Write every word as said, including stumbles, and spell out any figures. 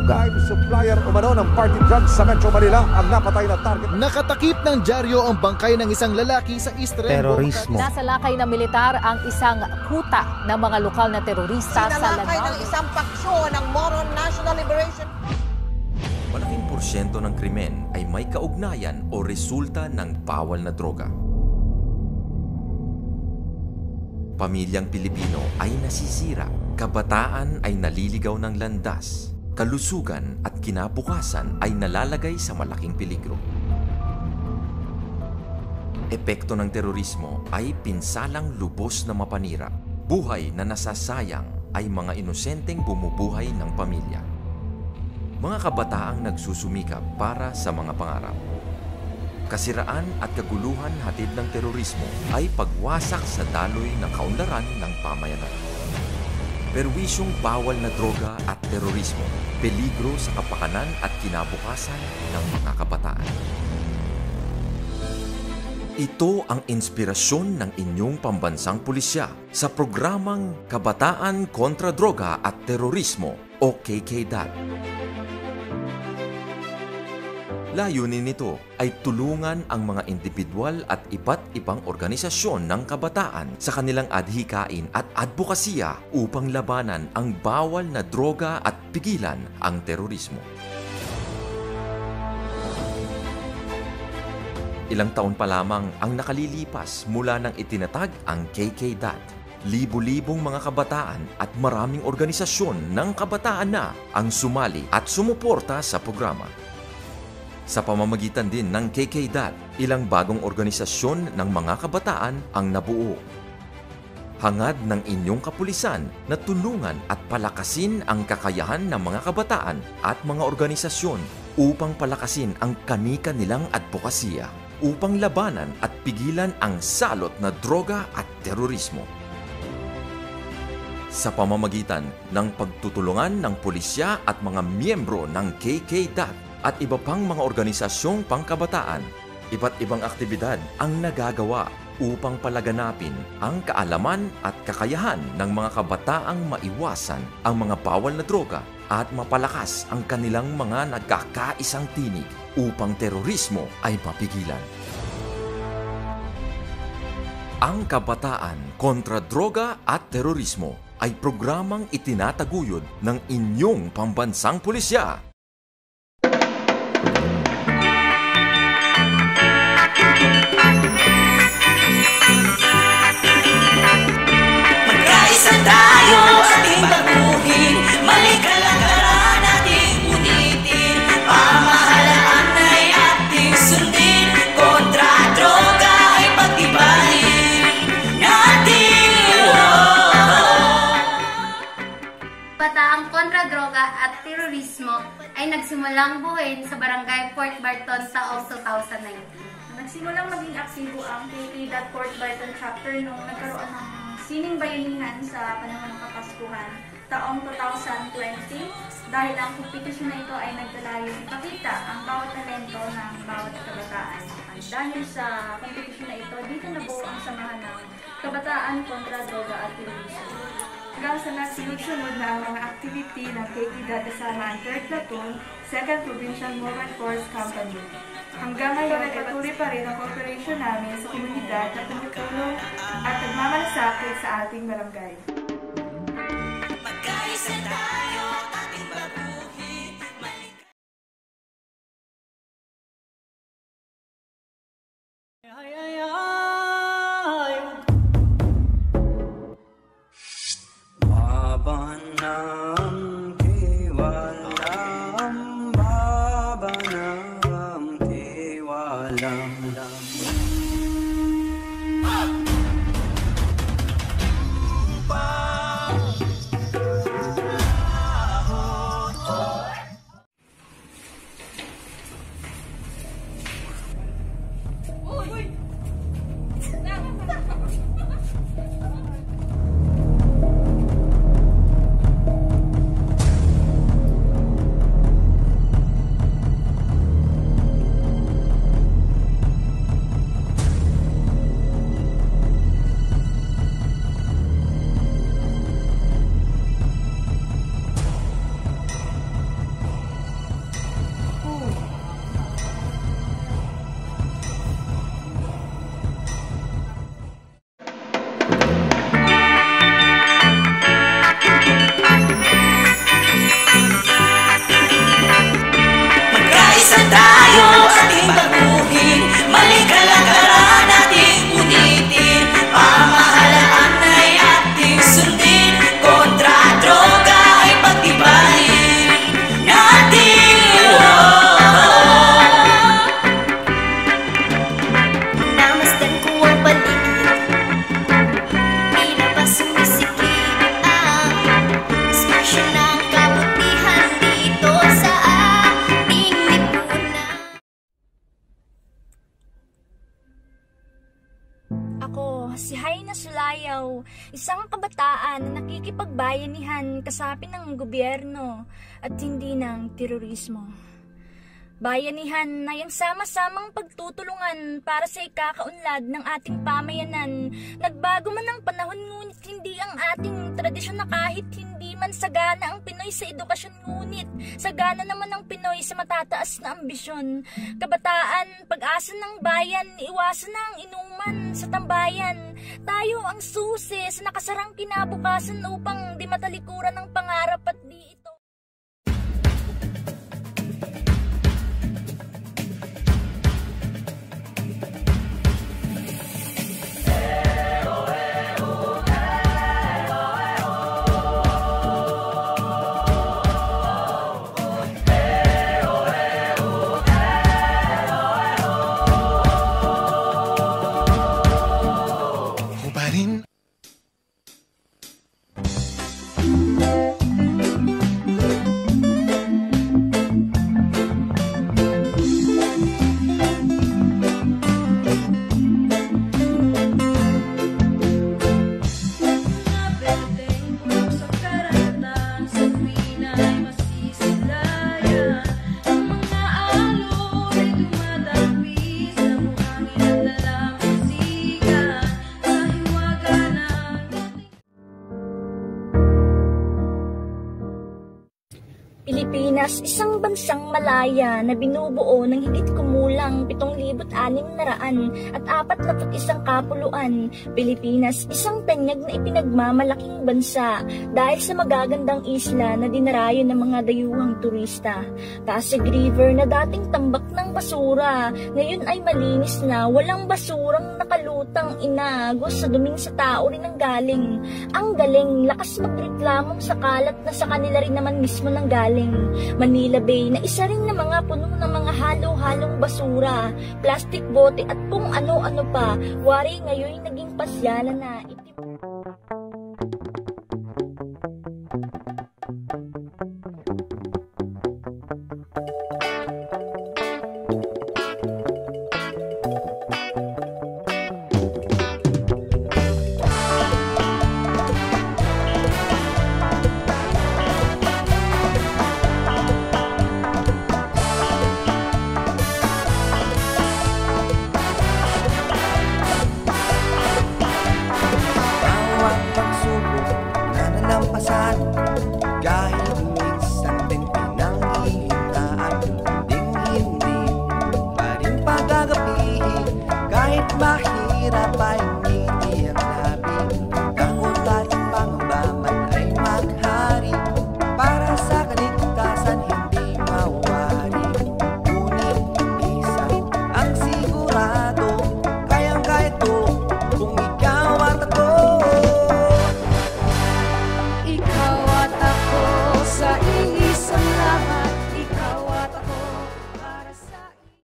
droga. Supplier umano ng party drugs sa Metro Manila ang napatay na target. Nakatakip ng dyaryo ang bangkay ng isang lalaki sa East Rembo. Terorismo. Nasa lakay ng militar ang isang kuta ng mga lokal na terorista sa Sinalakay Lanao. ng isang paksyo ng Moron National Liberation. Malaking porsyento ng krimen ay may kaugnayan o resulta ng bawal na droga. Pamilyang Pilipino ay nasisira, kabataan ay naliligaw ng landas, kalusugan at kinabukasan ay nalalagay sa malaking peligro. Epekto ng terorismo ay pinsalang lubos na mapanira. Buhay na nasasayang ay mga inosenteng bumubuhay ng pamilya. Mga kabataang nagsusumikap para sa mga pangarap. Kasiraan at kaguluhan hatid ng terorismo ay pagwasak sa daloy ng kaunlaran ng pamayanan. Perwisyong bawal na droga at terorismo, peligro sa kapakanan at kinabukasan ng mga kabataan. Ito ang inspirasyon ng inyong pambansang pulisya sa programang Kabataan Kontra Droga at Terorismo o K K D A T. Layunin nito ay tulungan ang mga individual at iba't ibang organisasyon ng kabataan sa kanilang adhikain at advokasya upang labanan ang bawal na droga at pigilan ang terorismo. Ilang taon pa lamang ang nakalilipas mula nang itinatag ang K K D A T. Libo-libong mga kabataan at maraming organisasyon ng kabataan na ang sumali at sumuporta sa programa. Sa pamamagitan din ng K K D A T, ilang bagong organisasyon ng mga kabataan ang nabuo. Hangad ng inyong kapulisan na tulungan at palakasin ang kakayahan ng mga kabataan at mga organisasyon upang palakasin ang kani-kanilang advokasya, upang labanan at pigilan ang salot na droga at terorismo. Sa pamamagitan ng pagtutulungan ng pulisya at mga miyembro ng K K D A T, at iba pang mga organisasyong pangkabataan, iba't ibang aktibidad ang nagagawa upang palaganapin ang kaalaman at kakayahan ng mga kabataang maiwasan ang mga bawal na droga at mapalakas ang kanilang mga nagkakaisang tinig upang terorismo ay mapigilan. Ang Kabataan Kontra Droga at Terorismo ay programang itinataguyod ng inyong pambansang pulisya. Magkaisa tayo ating baguhin, mali kalagaran ating unitin, pamahalaan ay ating sundin, kontra droga ay pagtibayin natin. Bataang kontra droga at terorismo ay nagsimulang buuin sa Barangay Port Barton taong two thousand nineteen. Nagsimulang maging aktibo ang K K D A T Port Barton chapter nung nagkaroon ng sining bayanihan sa panahon ng Kapaskuhan taong two thousand twenty dahil ang kompetisyon na ito ay naglalayong ipakita ang bawat talento ng bawat kabataan. At dahil sa kompetisyon na ito, dito nabuo ang samahan ng Kabataan Kontra Droga at Terorismo. Hanggang sa nagsunod-sunod na ang mga activity ng K K D A T kasama ang third Platoon, second Provincial Mobile Force Company. Hanggang ngayon ay patuloy pa rin ang cooperation namin sa komunidad na tumutulong at nagmamalasakit sa ating barangay. Magkaisa tayo ating baguhin, mali ay ay ay Babanam Kewalam Babanam Kewalam Ba Mindanao, isang kabataan na nakikipagbayanihan kasapi ng gobyerno at hindi ng terorismo. Bayanihan na yung sama-samang pagtutulungan para sa ikakaunlad ng ating pamayanan. Nagbago man ang panahon ngunit hindi ang ating tradisyon na kahit hindi man sagana ang Pinoy sa edukasyon ngunit sagana naman ang Pinoy sa matataas na ambisyon. Kabataan, pag-asa ng bayan, iwasan na ang inuman sa tambayan. Tayo ang susi sa nakasarang kinabukasan upang di matalikuran ng pangarap at di ito. Pilipinas, isang bansang malaya na binubuo ng higit kumulang pitong libo't anim na raan at apat na put isang kapuluan. Pilipinas, isang tanyag na ipinagmamalaking bansa dahil sa magagandang isla na dinarayo ng mga dayuhang turista. Pasig River na dating tambak ng basura, ngayon ay malinis na, walang basurang nakalutang inagos sa duming sa tao rin ang galing. Ang galing, lakas magreklamong sa kalat na sa kanila rin naman mismo ng galing. Manila Bay na isa rin na mga puno ng mga halo-halong basura, plastic bote at kung ano-ano pa, wari ngayon naging pasyalan na.